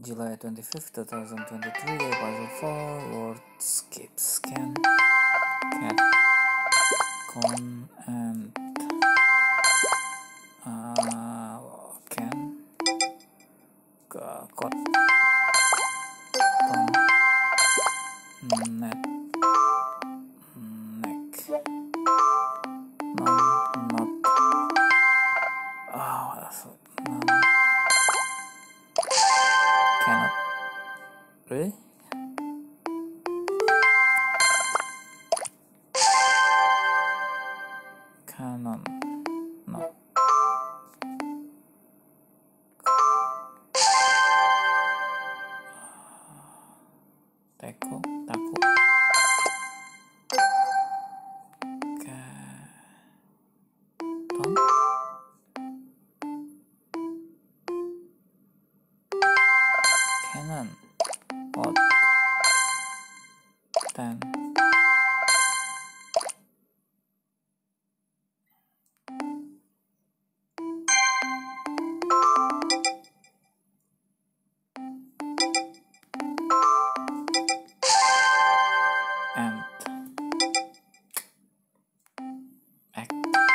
July 25th, 2023, day puzzle for WORDSCAPES. Can, cat, con, and can, cot, ton, net, neck, non, not, that's it, non, cannot, really? Canon, not, taco, taco, ton, canon, pot, ten, ant, egg,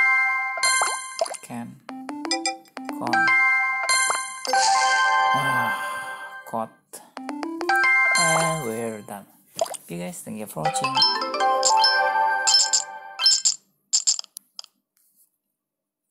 can, con, caught, and we're done. Okay guys, thank you for watching.